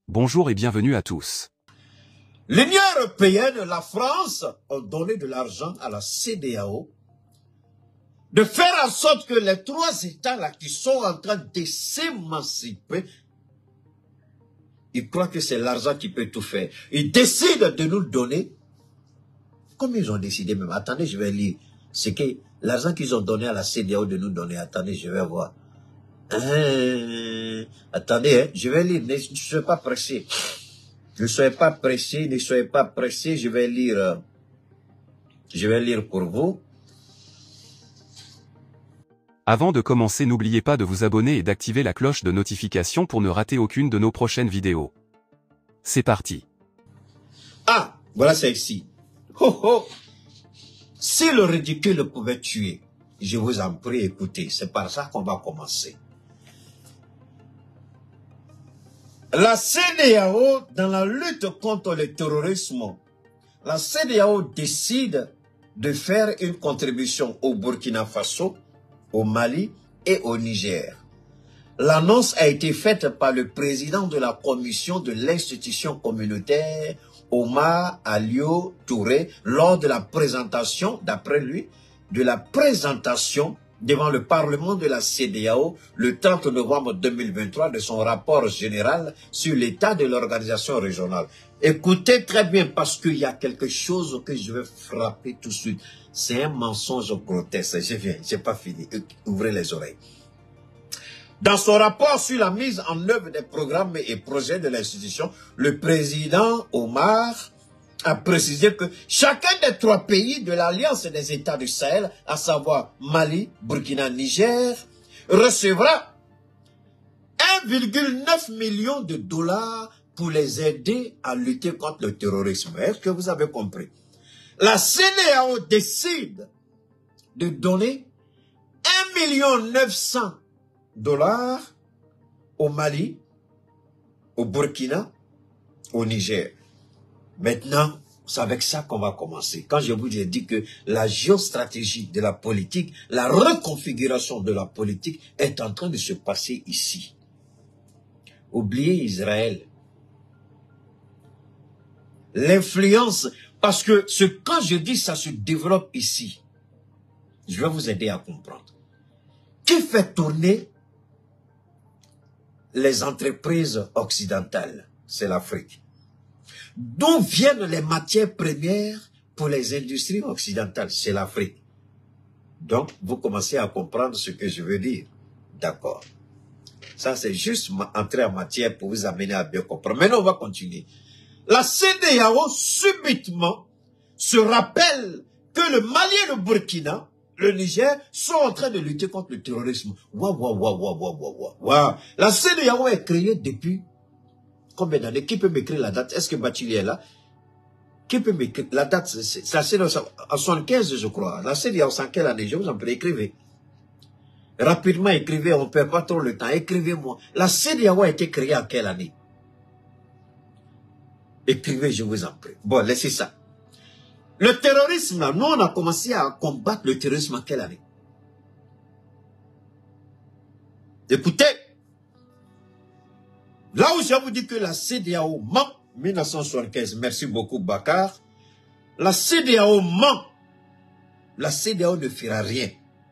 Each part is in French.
Bonjour et bienvenue à tous. L'Union européenne, la France ont donné de l'argent à la CEDEAO de faire en sorte que les trois États-là qui sont en train de s'émanciper, ils croient que c'est l'argent qui peut tout faire. Ils décident de nous donner, comme ils ont décidé même. Attendez, je vais lire. C'est que l'argent qu'ils ont donné à la CEDEAO de nous donner. Attendez, je vais voir. Attendez, je vais lire. Ne soyez pas pressés. Ne soyez pas pressés, ne soyez pas pressés. Je vais lire pour vous. Avant de commencer, n'oubliez pas de vous abonner et d'activer la cloche de notification pour ne rater aucune de nos prochaines vidéos. C'est parti. Ah, voilà c'est ici. Oh, oh. Si le ridicule pouvait tuer, je vous en prie, écoutez, c'est par ça qu'on va commencer. La CEDEAO, dans la lutte contre le terrorisme, la CEDEAO décide de faire une contribution au Burkina Faso, au Mali et au Niger. L'annonce a été faite par le président de la commission de l'institution communautaire, Omar Alio Touré, lors de la présentation, d'après lui, de la présentation devant le Parlement de la CEDEAO le 30 novembre 2023 de son rapport général sur l'état de l'organisation régionale. Écoutez très bien parce qu'il y a quelque chose que je vais frapper tout de suite. C'est un mensonge grotesque. Je viens, j'ai pas fini. Ouvrez les oreilles. Dans son rapport sur la mise en œuvre des programmes et projets de l'institution, le président Omar a précisé que chacun des trois pays de l'Alliance des États du Sahel, à savoir Mali, Burkina, Niger, recevra 1,9 million de dollars pour les aider à lutter contre le terrorisme. Est-ce que vous avez compris? La CEDEAO décide de donner 1,9 million de dollars au Mali, au Burkina, au Niger. Maintenant, c'est avec ça qu'on va commencer. Quand je vous ai dit que la géostratégie de la politique, la reconfiguration de la politique est en train de se passer ici. Oubliez Israël. L'influence, parce que quand je dis ça se développe ici, je vais vous aider à comprendre. Qui fait tourner les entreprises occidentales? C'est l'Afrique. D'où viennent les matières premières pour les industries occidentales? C'est l'Afrique. Donc, vous commencez à comprendre ce que je veux dire. D'accord. Ça, c'est juste entrer en matière pour vous amener à bien comprendre. Maintenant, on va continuer. La CEDEAO, subitement, se rappelle que le Mali et le Burkina, le Niger, sont en train de lutter contre le terrorisme. Waouh. La CEDEAO est créée depuis combien d'années? Qui peut m'écrire la date? Est-ce que Bachili est là? Qui peut m'écrire la date? C'est en 75, je crois. La CEDEAO, c'est en quelle année? Je vous en prie, écrivez. Rapidement, écrivez, on ne perd pas trop le temps. Écrivez-moi. La CEDEAO a été créée en quelle année? Écrivez, je vous en prie. Bon, laissez ça. Le terrorisme, là, nous, on a commencé à combattre le terrorisme en quelle année? Écoutez, là où je vous dis que la CEDEAO ment, 1975, merci beaucoup Bakar, la CEDEAO ment, la CEDEAO ne fera rien.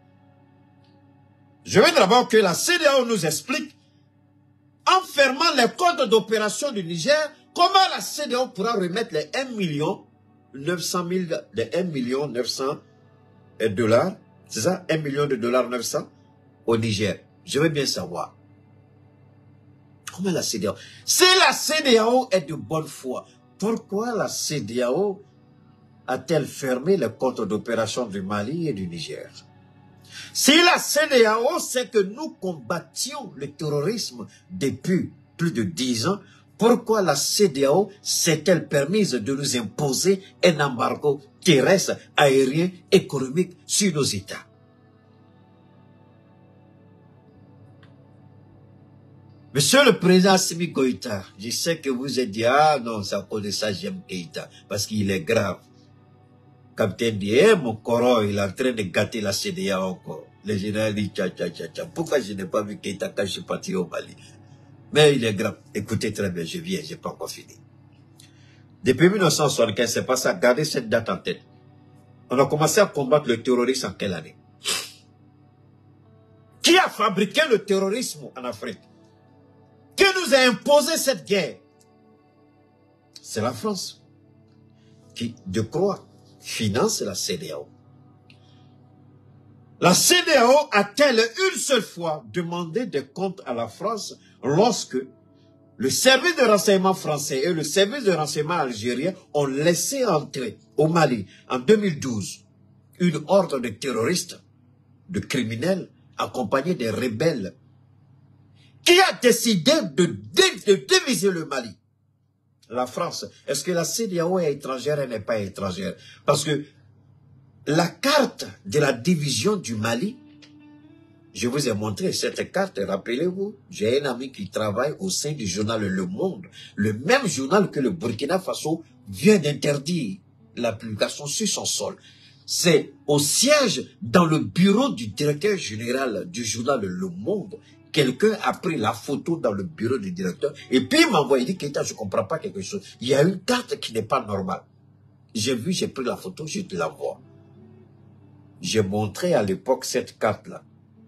Je veux d'abord que la CEDEAO nous explique, en fermant les comptes d'opération du Niger, comment la CEDEAO pourra remettre les 1,9 million de 1,9 million dollars, c'est ça, 1 million de dollars 900 au Niger. Je veux bien savoir. Comment la CEDEAO? Si la CEDEAO est de bonne foi, pourquoi la CEDEAO a-t-elle fermé les comptes d'opération du Mali et du Niger? Si la CEDEAO sait que nous combattions le terrorisme depuis plus de 10 ans, pourquoi la CEDEAO s'est-elle permise de nous imposer un embargo terrestre, aérien, économique sur nos États? Monsieur le président Assimi Goïta, je sais que vous êtes dit, ah non, c'est à cause de ça j'aime Keïta, parce qu'il est grave. Capitaine dit, mon coro, il est en train de gâter la CEDEAO encore. Le général dit, tcha. Pourquoi je n'ai pas vu Keïta quand je suis parti au Mali? Mais il est grand. Écoutez très bien, je viens, je n'ai pas encore fini. Depuis 1975, c'est pas ça. Gardez cette date en tête. On a commencé à combattre le terrorisme en quelle année? Qui a fabriqué le terrorisme en Afrique? Qui nous a imposé cette guerre? C'est la France. Qui, de quoi, finance la CEDEAO. La CEDEAO a-t-elle une seule fois demandé des comptes à la France lorsque le service de renseignement français et le service de renseignement algérien ont laissé entrer au Mali en 2012 une horde de terroristes, de criminels accompagnés des rebelles qui a décidé de diviser le Mali? La France. Est-ce que la CEDEAO est étrangère? Elle n'est pas étrangère. Parce que la carte de la division du Mali, je vous ai montré cette carte, rappelez-vous, j'ai un ami qui travaille au sein du journal Le Monde, le même journal que le Burkina Faso vient d'interdire la publication sur son sol. C'est au siège, dans le bureau du directeur général du journal Le Monde, quelqu'un a pris la photo dans le bureau du directeur et puis il m'a envoyé, il dit, Keita, je ne comprends pas quelque chose. Il y a une carte qui n'est pas normale. J'ai vu, j'ai pris la photo, je te l'envoie. J'ai montré à l'époque cette carte-là.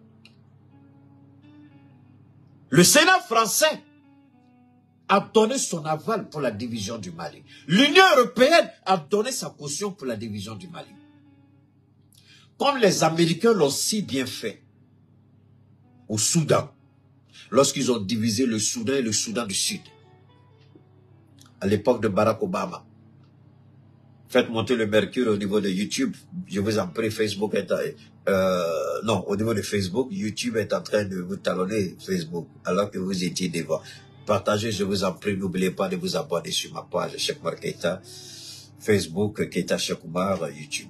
Le Sénat français a donné son aval pour la division du Mali. L'Union européenne a donné sa caution pour la division du Mali. Comme les Américains l'ont si bien fait au Soudan, lorsqu'ils ont divisé le Soudan et le Soudan du Sud, à l'époque de Barack Obama. Faites monter le mercure au niveau de YouTube. Je vous en prie, Facebook est... non, au niveau de Facebook, YouTube est en train de vous talonner Facebook, alors que vous étiez devant. Partagez, je vous en prie, n'oubliez pas de vous abonner sur ma page Cheikh Oumar Keita, Facebook, Keita Cheikh Oumar, YouTube.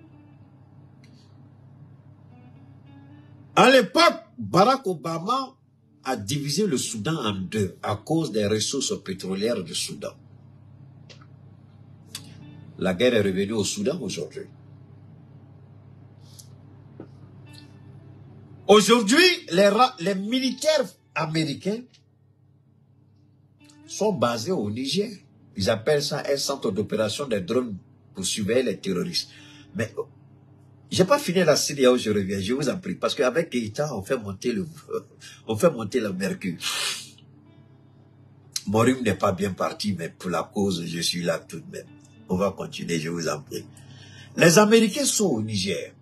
À l'époque, Barack Obama a divisé le Soudan en deux à cause des ressources pétrolières du Soudan. La guerre est revenue au Soudan aujourd'hui. Aujourd'hui, les militaires américains sont basés au Niger. Ils appellent ça un centre d'opération des drones pour surveiller les terroristes. Mais j'ai pas fini la CEDEAO, je reviens, je vous en prie. Parce qu'avec Keita, on fait monter le mercure. Mon rhume n'est pas bien parti, mais pour la cause, je suis là tout de même. On va continuer, je vous en prie. Les Américains sont au Niger.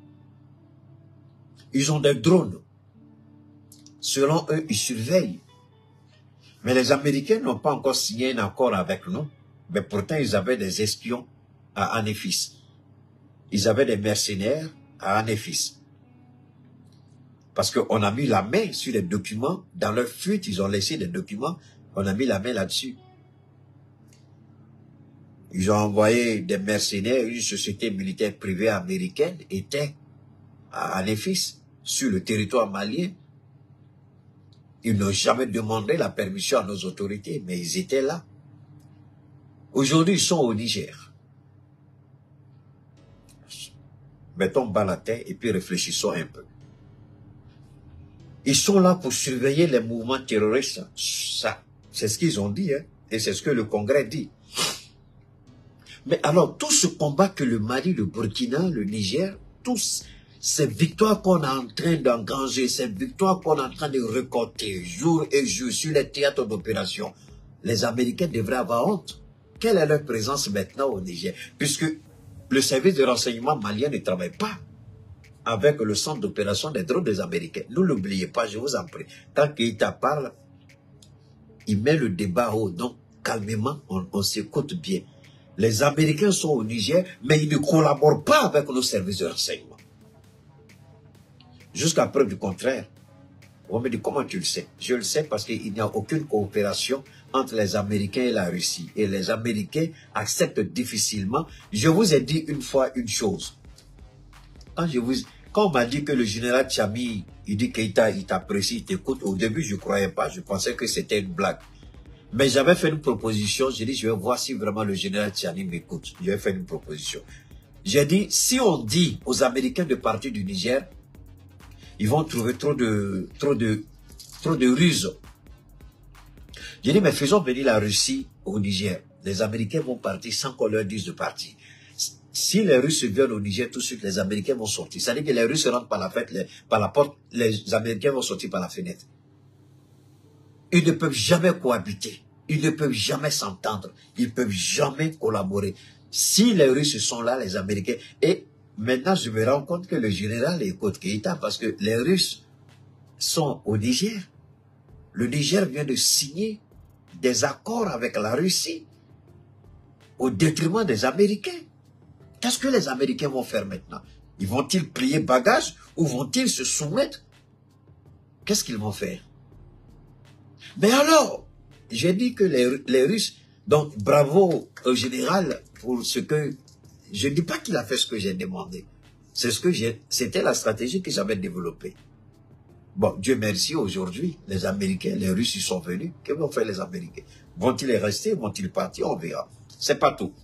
Ils ont des drones. Selon eux, ils surveillent. Mais les Américains n'ont pas encore signé un accord avec nous. Mais pourtant, ils avaient des espions à Anéfis. Ils avaient des mercenaires à Anéfis. Parce qu'on a mis la main sur les documents. Dans leur fuite, ils ont laissé des documents. On a mis la main là-dessus. Ils ont envoyé des mercenaires. Une société militaire privée américaine était à Anéfis, sur le territoire malien. Ils n'ont jamais demandé la permission à nos autorités, mais ils étaient là. Aujourd'hui, ils sont au Niger. Mettons bas la tête et puis réfléchissons un peu. Ils sont là pour surveiller les mouvements terroristes. Ça, c'est ce qu'ils ont dit, hein, et c'est ce que le Congrès dit. Mais alors, tout ce combat que le Mali, le Burkina, le Niger, tous ces victoires qu'on est en train d'engranger, ces victoires qu'on est en train de récolter jour et jour sur les théâtres d'opération, les Américains devraient avoir honte. Quelle est leur présence maintenant au Niger? Puisque le service de renseignement malien ne travaille pas avec le centre d'opération des drones des Américains. Ne l'oubliez pas, je vous en prie. Quand Keita parle, il met le débat haut. Donc, calmement, on s'écoute bien. Les Américains sont au Niger, mais ils ne collaborent pas avec nos services de renseignement. Jusqu'à preuve du contraire. On me dit, comment tu le sais? Je le sais parce qu'il n'y a aucune coopération entre les Américains et la Russie. Et les Américains acceptent difficilement. Je vous ai dit une fois une chose. Quand on m'a dit que le général Tchami, il dit qu'il t'apprécie, il t'écoute, au début, je ne croyais pas. Je pensais que c'était une blague. Mais j'avais fait une proposition. J'ai dit, je vais voir si vraiment le général Tchami m'écoute. J'avais fait une proposition. J'ai dit, si on dit aux Américains de partir du Niger, ils vont trouver trop de ruses J'ai dit, mais faisons venir la Russie au Niger. Les Américains vont partir sans qu'on leur dise de partir. Si les Russes viennent au Niger, tout de suite, les Américains vont sortir. Ça veut dire que les Russes rentrent par la fenêtre, par la porte, les Américains vont sortir par la fenêtre. Ils ne peuvent jamais cohabiter. Ils ne peuvent jamais s'entendre. Ils ne peuvent jamais collaborer. Si les Russes sont là, les Américains... Et maintenant, je me rends compte que le général écoute Keïta parce que les Russes sont au Niger. Le Niger vient de signer des accords avec la Russie au détriment des Américains. Qu'est-ce que les Américains vont faire maintenant? Ils vont-ils plier bagage ou vont-ils se soumettre? Qu'est-ce qu'ils vont faire? Mais alors, j'ai dit que les Russes, donc bravo au général pour ce que... Je ne dis pas qu'il a fait ce que j'ai demandé. C'est ce que c'était la stratégie que j'avais développée. Bon, Dieu merci, aujourd'hui, les Américains, les Russes, ils sont venus. Que vont faire les Américains? Vont-ils rester? Vont-ils partir? On verra. C'est pas tout.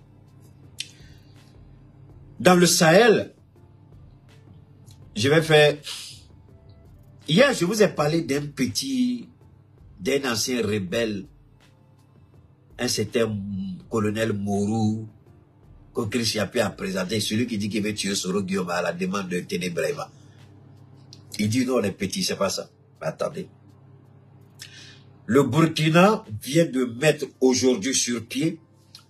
Dans le Sahel, je vais faire... Hier, je vous ai parlé d'un ancien rebelle, un certain colonel Mourou, que Christian a présenté, celui qui dit qu'il veut tuer Soro Guillaume à la demande de Ténébreva. Il dit non, les petits, c'est pas ça. Mais attendez. Le Burkina vient de mettre aujourd'hui sur pied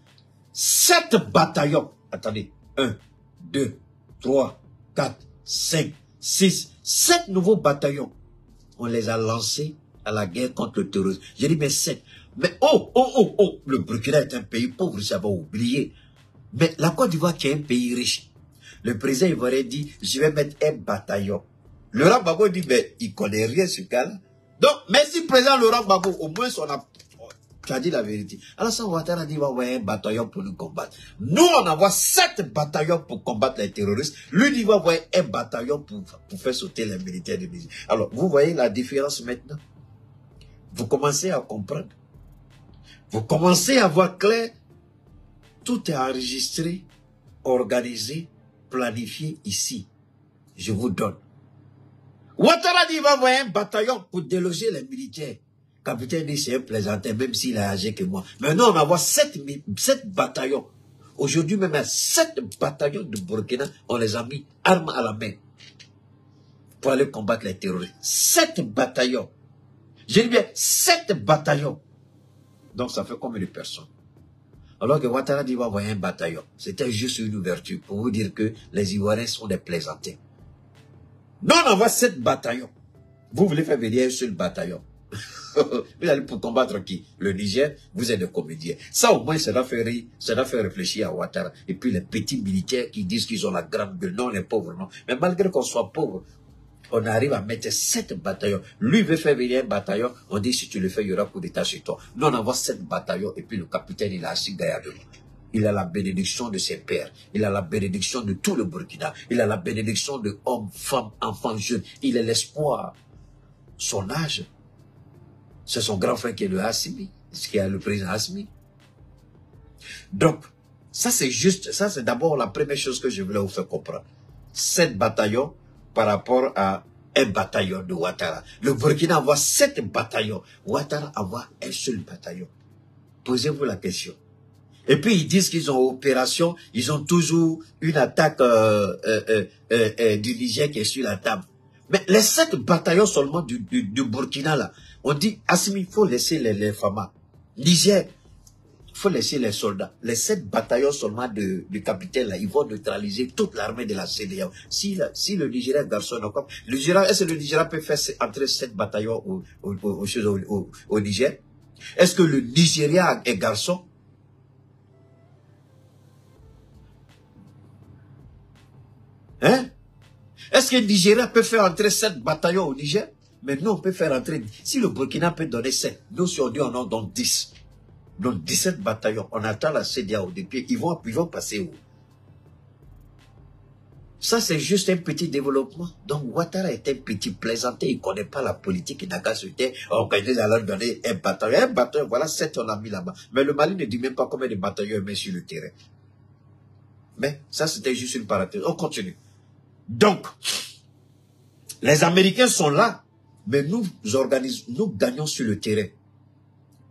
7 bataillons. Attendez. 1, 2, 3, 4, 5, 6, 7 nouveaux bataillons. On les a lancés à la guerre contre le terrorisme. J'ai dit, mais 7. Mais le Burkina est un pays pauvre, ça va oublier. Mais la Côte d'Ivoire qui est un pays riche. Le président ivoirien dit, je vais mettre un bataillon. Laurent Gbagbo dit, mais il connaît rien ce cas-là. Donc, merci président Laurent Gbagbo, au moins on a... Tu as dit la vérité. Alassane Ouattara dit, il va envoyer un bataillon pour nous combattre. Nous, on envoie 7 bataillons pour combattre les terroristes. Lui, il va envoyer un bataillon pour faire sauter les militaires de Niger. Alors, vous voyez la différence maintenant? Vous commencez à comprendre. Vous commencez à voir clair. Tout est enregistré, organisé, planifié ici. Je vous donne. Ouattara dit, il va envoyer un bataillon pour déloger les militaires. Capitaine dit, c'est un plaisantin, même s'il a âgé que moi. Maintenant, on envoie 7 bataillons. Aujourd'hui, même à 7 bataillons de Burkina, on les a mis armes à la main pour aller combattre les terroristes. 7 bataillons. Je dis bien 7 bataillons. Donc, ça fait combien de personnes? Alors que Ouattara dit, il va envoyer un bataillon. C'était juste une ouverture pour vous dire que les Ivoiriens sont des plaisantins. Non, on envoie 7 bataillons. Vous voulez faire venir un seul bataillon. Vous allez pour combattre qui? Le Niger, vous êtes des comédiens. Ça au moins, ça doit faire rire, ça doit faire réfléchir à Ouattara. Et puis les petits militaires qui disent qu'ils ont la grande gueule. Non, on est pauvres, non. Mais malgré qu'on soit pauvre, on arrive à mettre 7 bataillons. Lui veut faire venir un bataillon. On dit, si tu le fais, il y aura coup d'état chez toi. Nous, on envoie 7 bataillons. Et puis le capitaine, il a assis derrière nous. Il a la bénédiction de ses pères. Il a la bénédiction de tout le Burkina. Il a la bénédiction de hommes, femmes, enfants, jeunes. Il est l'espoir. Son âge, c'est son grand frère qui est le Assimi, qui est le président Assimi. Donc, ça c'est juste, ça c'est d'abord la première chose que je voulais vous faire comprendre. 7 bataillons par rapport à un bataillon de Ouattara. Le Burkina envoie 7 bataillons. Ouattara envoie un seul bataillon. Posez-vous la question. Et puis ils disent qu'ils ont opération, ils ont toujours une attaque du Niger qui est sur la table. Mais les 7 bataillons seulement du Burkina là, on dit, Assimi, il faut laisser les FAMA. Niger, il faut laisser les soldats. Les 7 bataillons seulement du capitaine là, ils vont neutraliser toute l'armée de la CEDEAO. Si le Nigeria est garçon, est-ce que le Nigeria peut faire entrer 7 bataillons au Niger? Est-ce que le Nigeria est garçon? Hein? Est-ce que le Nigeria peut faire entrer 7 bataillons au Niger? Mais nous, on peut faire entrer... Si le Burkina peut donner 7, nous, si on dit on en donne 10. Donc 17 bataillons. On attend la CEDEAO depuis. Ils vont passer où? Ça, c'est juste un petit développement. Donc, Ouattara est un petit plaisantin. Il ne connaît pas la politique. Il n'a qu'à se dire, on va leur donner un bataillon. Un bataillon, voilà, 7 on a mis là-bas. Mais le Mali ne dit même pas combien de bataillons il met sur le terrain. Mais ça, c'était juste une parenthèse. On continue. Donc, les Américains sont là, mais nous gagnons sur le terrain.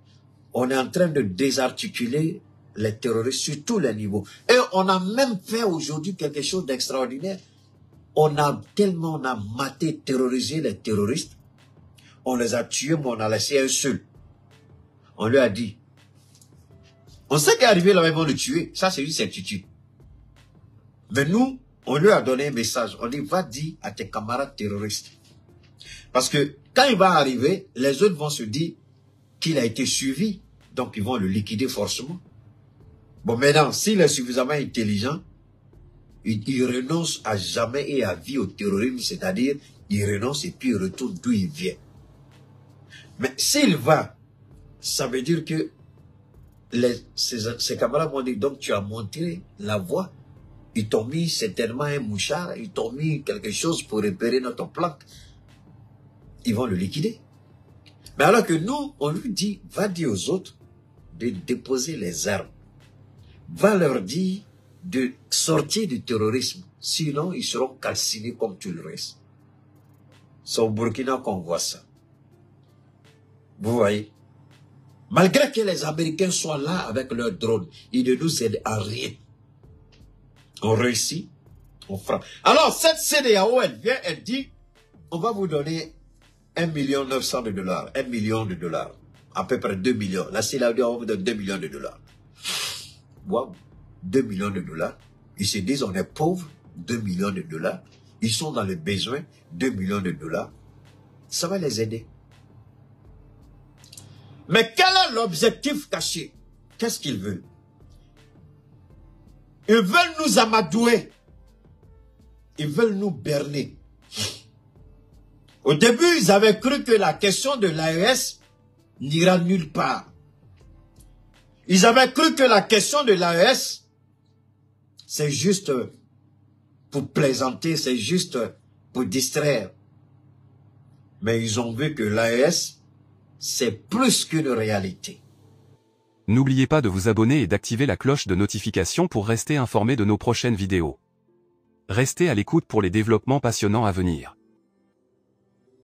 On est en train de désarticuler les terroristes sur tous les niveaux. Et on a même fait aujourd'hui quelque chose d'extraordinaire. On a maté, terrorisé les terroristes. On les a tués, mais on a laissé un seul. On lui a dit, on sait qu'est arrivé là, ils vont le tuer. Ça, c'est une certitude. Mais nous, on lui a donné un message. On dit, va dire à tes camarades terroristes. Parce que quand il va arriver, les autres vont se dire qu'il a été suivi. Donc, ils vont le liquider forcément. Bon, maintenant, s'il est suffisamment intelligent, il renonce à jamais et à vie au terrorisme, c'est-à-dire, il renonce et puis il retourne d'où il vient. Mais s'il va, ça veut dire que ses camarades vont dire, donc tu as montré la voie, ils t'ont mis certainement un mouchard, ils t'ont mis quelque chose pour repérer notre planque. Ils vont le liquider. Mais alors que nous, on lui dit, va dire aux autres de déposer les armes. Va leur dire de sortir du terrorisme. Sinon, ils seront calcinés comme tout le reste. C'est au Burkina qu'on voit ça. Vous voyez? Malgré que les Américains soient là avec leurs drones, ils ne nous aident à rien. On réussit, on frappe. Alors, cette CEDEAO, elle vient, elle dit, on va vous donner 1,9 million $, 1 million de dollars, à peu près 2 millions. La CEDEAO, on vous donne 2 millions de dollars. Wow, 2 millions de dollars. Ils se disent, on est pauvres, 2 millions de dollars. Ils sont dans le besoin, 2 millions de dollars. Ça va les aider. Mais quel est l'objectif caché? Qu'est-ce qu'ils veulent? Ils veulent nous amadouer. Ils veulent nous berner. Au début, ils avaient cru que la question de l'AES n'ira nulle part. Ils avaient cru que la question de l'AES, c'est juste pour plaisanter, c'est juste pour distraire. Mais ils ont vu que l'AES, c'est plus qu'une réalité. N'oubliez pas de vous abonner et d'activer la cloche de notification pour rester informé de nos prochaines vidéos. Restez à l'écoute pour les développements passionnants à venir.